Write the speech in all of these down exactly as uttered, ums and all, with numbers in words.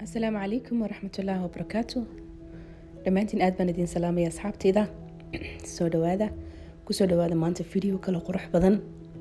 السلام عليكم ورحمة الله وبركاته. دمانتين aad baan idin salaamaya asxaabtayda soo dhawaada ku soo dhawaada maanta video kale qurux badan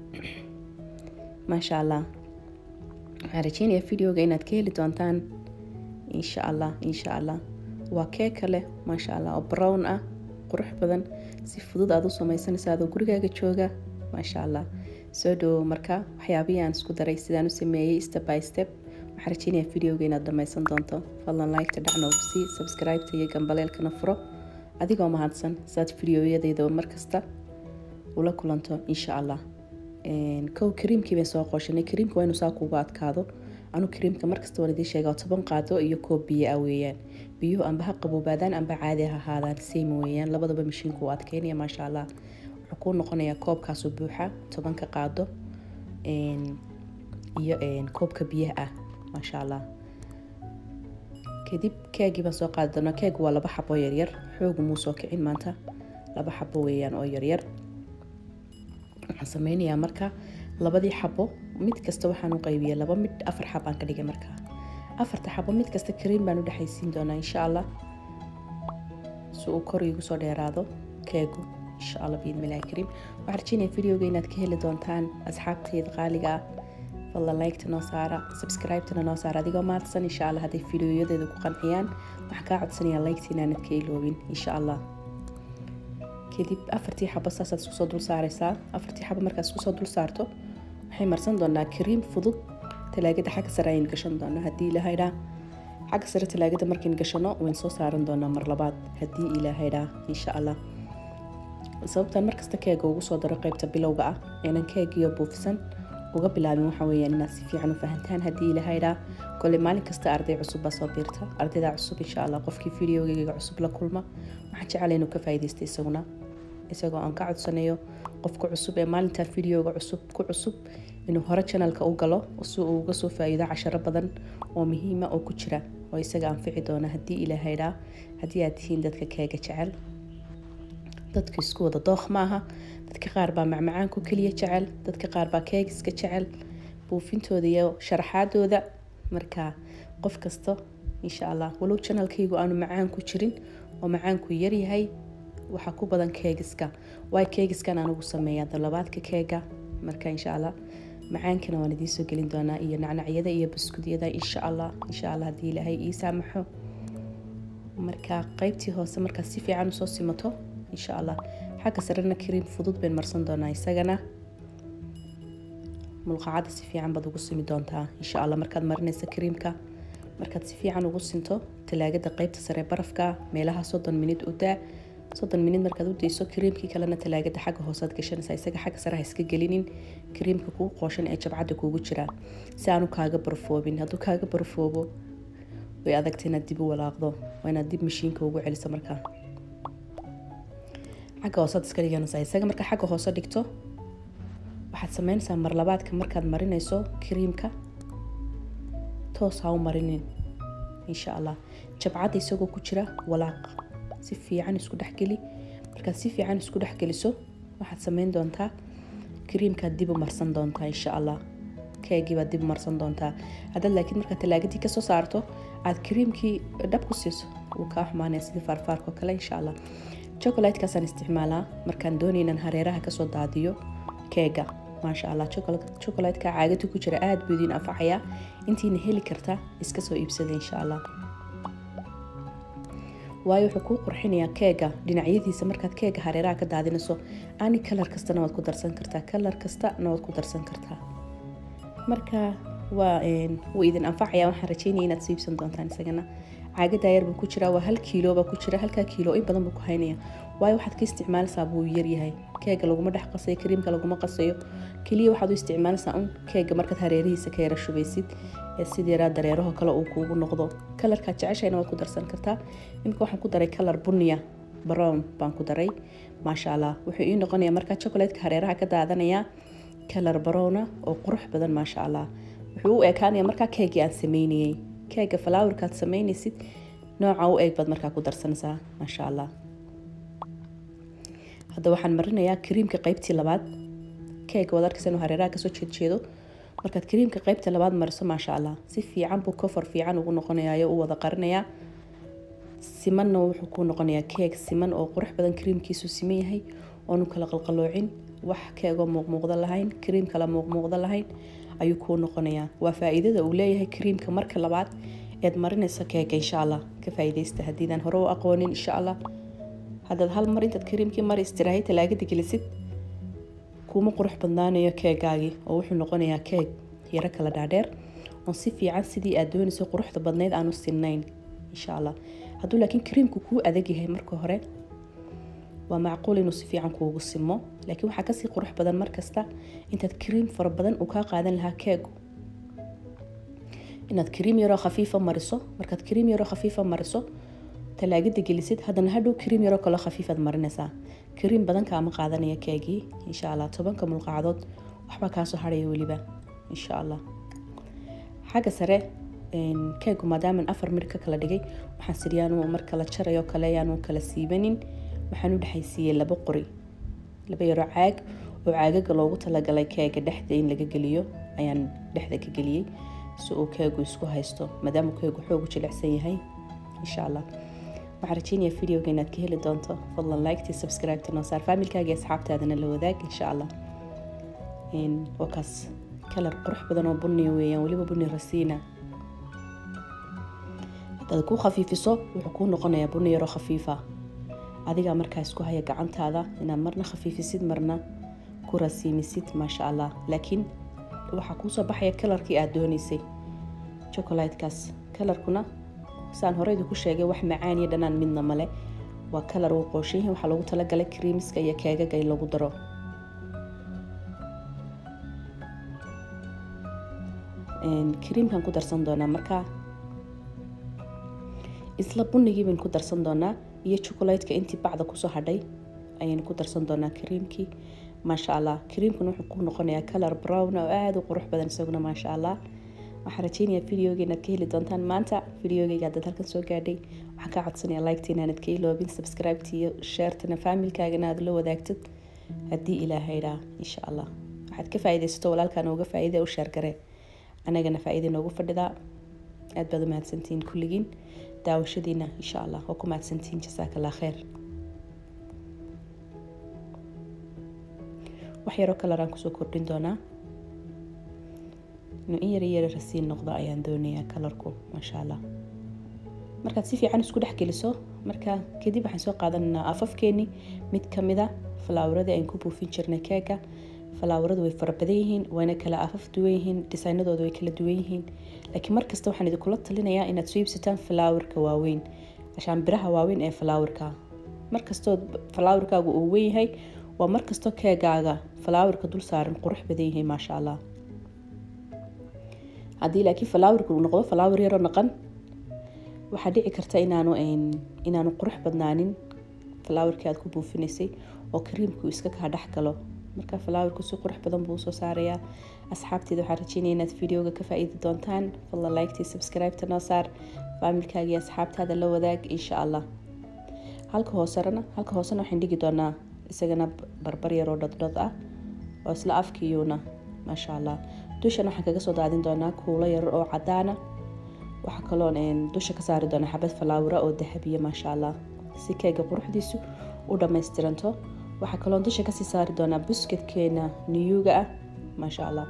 ma sha Allah. waxaan rajeynayaa videoga inaad ka heli doontaan insha Allah insha Allah. waa keek kale ma sha Allah oo brown ah qurux badan si fudud aad u samaysanaysaa adoo gurigaaga jooga ma sha Allah. soo dhawo marka waxyaabaha aan isku daray sidaan u sameeyay step by step. waxaan rajeynayaa videoga inaad dhamaysan doonto. fadlan like ta dhacna ugu sii subscribe ta iyo gambaleelkana furo adigoo mahadsan saad videoyadayda markasta ula kulanto insha Allah. een kow creamkii baan soo qooshanay. creamka waa inuu saa kugu adkaado. anu creamka markasta waan idin sheegaa toban qaado iyo koob biyo ah weeyaan. biyuhu amba ha qaboobadaan amba caadi ha ahaadaan same weeyaan. labadaba mashiinku waa adkeynaya ma sha Allah. wuxuu ku noqonayaa koobkaas oo buuxa toban ka qaado een iyo een koobka biyaha ah ma sha Allah. kadib keegi baan soo qaadi doonaa. keegu waa laba xabo yar yar xoogu muu soo kicin maanta. laba xabo weeyaan oo yar yar. waxaan sameynayaa marka labadii xabo mid kasta waxaan u qaybiyay laba mid afar xabo aan ka dhigay marka. afarta xabo mid kasta cream baan u dhaxaysiin doonaa insha Allah. si uu kor igu soo dheeraado keegu insha Allah biidmi ilaahi kariim. waxaan rajeynayaa videoga inaad ka heli doontaan asxaabtayda qaaliga ah. fadlan like ta noo saara subscribe ta noo saara adigoo mahadsan insha Allah. hadday videoyadeedu ku qanciyaan waxaan kaa codsanayaa like ta inaanad ka iloobin insha Allah. kadib afartii xabo saasaad isku soo dul saaraysaa. afartii xabo markaad isku soo dul saarto waxay marsan doonaa cream fudud. talaagada xagga sare ayaan gashan doonaa haddii ilaahay dhaa. xagga sare talaagada markaan gashano waan soo saaran doonaa mar labaad haddii ilaahay dhaa insha Allah. sababtan markasta keega ugu soo daro qaybta bilowga ah inaan keegiyo buufisan uga bilaabin waxa weeyaan inaad si fiican u fahantaan haddii ilaahay dhaa. kole maalin kasta arday cusub baa soo biirta. ardayda cusub insha Allah qofkii videogayga cusub la kulma waxaan jecelahay inuu ka faa'iideysto isaguna isagoo aan ka codsanayo qofka cusub ee maalinta videoga cusub ku cusub inuu hore channelka u galo si uu uga soo faa'iido casharo badan oo muhiim ah oo ku jira oo isaga anfici doona haddii ilaahay dhaa. haddii aad tihiin dadka keega jecel dadka isku wada dooq maaha. dadka qaar baa macmacaan ku kaliya jecel dadka qaar baa keegiska jecel buufintooda iyo sharaxaadooda. marka qof kasta insha Allah walow channelkaygu aanu macaan ku jirin oo macaanku yar yahay waxa ku badan keegiska. way keegiskan aan ugu sameeyaa dalabaadka keega marka insha Allah macaankana waan idin soo gelin doonaa iyo nacnacyada iyo biskuudyada insha Allah insha Allah haddii ilaahay ii saamaxo. marka qaybtii hoose marka si fiican u soo simato insha Allah xagga sarena cream fudud baan marsan doonaa isagana. mulqacada si fiican baad ugu simi doontaa insha Allah markaad marinayso creamka. markaad si fiican ugu sinto talaagada qaybta sare barafka meelaha soddon minute u daa. soddon minute markaad u dayso creamkii kalena talaagada xagga hoosaad gashanaysaa. isaga xagga sare ha iska gelinin creamka kuu qooshan ee jabcada kuugu jira si aanu kaaga barfoobin. hadduu kaaga barfoobo way adagtay inaad dib u walaaqdo. waa inaad dib mashiinka ugu celiso markaa. xagga hoosaad iska dhiganaysaa. isaga marka xagga hoose dhigto waxaad sameynaysaa mar labaadka markaad marinayso creamka toos ha u marinin insha Allah. jabcada isagoo ku jira walaaq si fiican isku dhaxgeli. markaad si fiican isku dhaxgeliso waxaad sameyn doontaa creamka dib u marsan doontaa insha Allah. keegi baad dib u marsan doontaa. haddaad laakiin marka talaagadii ka soo saarto aad creamkii dhab ku siiso uu kaa xumaanaya sidii faarfaarko kale insha Allah. chocolate kaasaan isticmaalaa markaan doonayo inaan hareeraha kasoo daadiyo keega ma sha Allah. chocolate ka caagada ku jira aad buu idin anfacaya. intiina heli karta iska soo iibsada insha Allah. waayo wuxuu ku qurxinayaa keega dhinacyadiisa. markaad keega hareeraha ka daadinayso ani kalar kasta waad ku darsan kartaa. kalar kasta waad ku darsan kartaa. marka waa een wuu idin anfacaya. waxaan rajeynayaa inaad soo iibsan doontaan isagana. caagada yar buu ku jira waa hal kiilo baa ku jira. halka kiilo in badan buu ku haynaya waayo waxaad ka isticmaalaysaa buu yar yahay. keega laguma dhex qasayo creamka laguma qasayo kaliya waxaad u isticmaalaysaa un keega markaad hareerihiisa ka yara shubaysid ee sidii yara dareeraha kale uu kuugu noqdo. kalarka jeceshayna waad ku darsan kartaa. imika waxaan ku daray kalar bunniya brown baan ku daray ma sha Allah. wuxuu ii noqonayaa marka chocolate-ka hareeraha ka daadanaya kalar brown oo qurux badan ma sha Allah. wuxuu u ekaanayaa marka keegi aan sameynayay. keega flower-kaad sameynaysid nooca u eeg baad markaa ku darsanaysaa ma sha Allah. hadda waxaan marinayaa creamka qaybtii labaad. keega wad arkaysaa inuu hareeraha kasoo jeedjeedo markaad kareemka qaybta labaad mariso maasha allah si fiican buu kofar fiican ugu noqonayaa oo u wada qarinayaa simanna wuxuu ku noqonayaa keeg siman oo qurux badan kareemkiisu siman yahay oonu kala qalqaloocin wax keego muuqmuuqda lahayn kareem kala muuqmuuqda lahayn ayuu ku noqonayaa waa faa'iidada uu leeyahay kareemka marka labaad eed marinaysa keega insha allah ka faa'iideysta hadiidan hore u aqoonin insha allah haddaad hal mar intaad kareemkii mar istiraahay talaagada gelisid kuma qurux badnaanayo keegaagii oo wuxuu noqonayaa keeg yaro kala dhaadheer oo si fiican sidii aad doonayso quruxda badneyd aanu sinnayn insha allah hadduu laakiin kareemku kuu adag yahay marka hore waa macquul inuu si fiican kuugu simo laakiin waxaa kasii qurux badan markasta intaad kareem fara badan uu kaa qaadan lahaa keegu inaad kareem yaroo khafiifa mariso markaad kareem yaroo khafiifa mariso talaagada gelisid haddana hadhow kareem yaroo kaloo khafiifaad marinaysaa kareem badan kaama qaadanaya keegii insha allah tobanka mulqacdood waxbaa kaasoo harhaya weliba insha allah xagga sare keegu maadaaman afar mir ka kala dhigay waxaan siryaanu marka la jarayo kale yaanu kala siibanin waxaan u dhexaysiiyey laba qori laba yaro caag oo caagaga loogu talagalay keega dhexda in laga geliyo ayaan dhexda ka geliyey si uu keegu isku haysto maadaama keegu xoogu jilicsan yahay insha allah waxaan rajeynayaa videoga inaad ka heli doonto fadlan like subscribe to noosaar familkaaga asxaabtaadana la wadaag insha allah waa kaas kalar qurux badan oo bunni weeyaan weliba bunni rasiina haddaad ku khafiifiso wuxuu kuu noqonayaa bunni yaroo khafiifa adiga markaa isku haya gacantaada inaad marna khafiifisid marna ku rasiimisid maasha allah laakiin waxaa kuusoo baxaya kalarkii aad doonaysay chocolatekaas kalarkuna saan horeydu ku sheegay wax macaan iyo dhanaan midna male waa kalar uu qooshay waxaa loogu talagalay kareemiska iyo keegaga in lagu daro kareemkan ku darsan doonaa markaa isla bunigii baan ku darsan doonaa iyo chocolateka intii bacda kusoo hadhay ayaan ku darsan doonaa kareemkii maasha allah kareemkuna wuxuu ku noqonayaa kalar brown oo aada u qurux badan isaguna maasha allah waxaan rajeynayaa videoga inaad ka heli doontaan maanta videogayga haddaad halkan soo gaadhay waxaan kaa codsanayaa liketa inaanad ka iloobin subscribe-ta iyo sharetana familkaagana aad la wadaagtid haddii ilaahay idhaa insha allah waxaad ka faa'iidaysato walaalkaana uga faa'iida u sheergare anagana faa'iida noogu fadhidaa aad baad u mahadsantihiin kulligiin daawashadiina insha allah waa ku mahadsantihiin jasaaka allah khayr wax yaroo kalaraan kusoo kordhin doonaa inuu in yar yar rasiin noqdo ayaan doonayaa kalarku maasha allah markaad si fiican isku dhex geliso markaa kadib waxaan soo qaadanaynaa afafkeeni mid ka mid a falaawaradii aan ku buufin jirnay keega falaawaradu way fara badan yihiin wayna kala afaf duwan yihiin designadooda way kala duwan yihiin laakiin markasta waxaan idinkula talinayaa inaad soo iibsataan falaawarka waaweyn cashaan biraha waaweyn ee falaawarka markastoo falaawarkaagu uu weyn yahay waa markastoo keegaaga falaawarka dul saaran qurux badan yahay maasha allah haddii laakiin falaawarka uu noqdo falaawar yaroo naqan waxaa dhici karta inaanu inaanu qurux badnaanin falaawarkii aad ku buufinaysay oo kareemku iska kaa dhex galo marka falaawarku si qurux badan buu soo saarayaa asxaabteeda waxaan rajeynaya inaad videoga ka faa'iidi doontaan fadlan like subscribe-ta noo saar familkaaga iyo asxaabtaada la wadaag insha allah halka hoosena halka hoosena waxaan dhigi doonaa isagana barbar yaroo dhodhod ah oo isla afkiiyuuna maasha allah dushan waxaan kaga soo daadin doonaa kuulo yar oo cadaana waxaa kaloon dusha ka saari doonaa xabad falaawara oo dahabiya maasha allah si keega quruxdiisu u dhammaystiranto waxaa kaloon dusha kasii saari doonaa busketkeena niyuuga ah maasha allah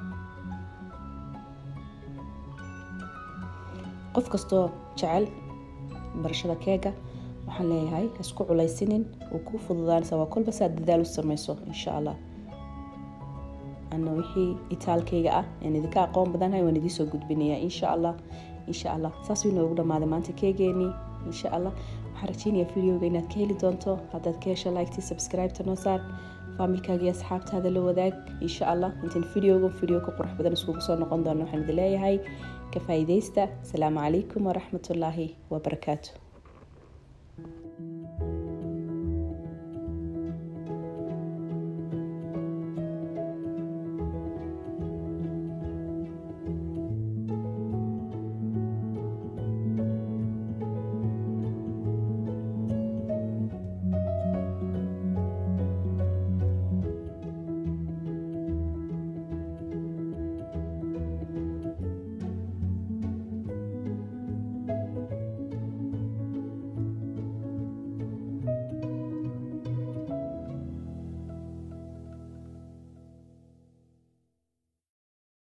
qof kastoo jecel barashada keega waxaan leeyahay isku culaysinin uu ku fududaanaysa waa kolba saad dadaal u samayso insha allah ana wixii itaalkayga ah aan idinka aqoon badanahay waan idiin soo gudbinayaa insha allah insha allah saas way noogu dhamaaday maanta keegeenii insha allah waxaan rajeynayaa videoga inaad ka heli doonto haddaad ka hesho like subscribe-ta noo saar familkaaga iyo asxaabtaada la wadaag insha allah intaan videoga video ka qurux badan iskugu soo noqon doono waxaan idin leeyahay ka faa'iidaysta asalaamu calaykum waraxmatullaahi wabarakaatu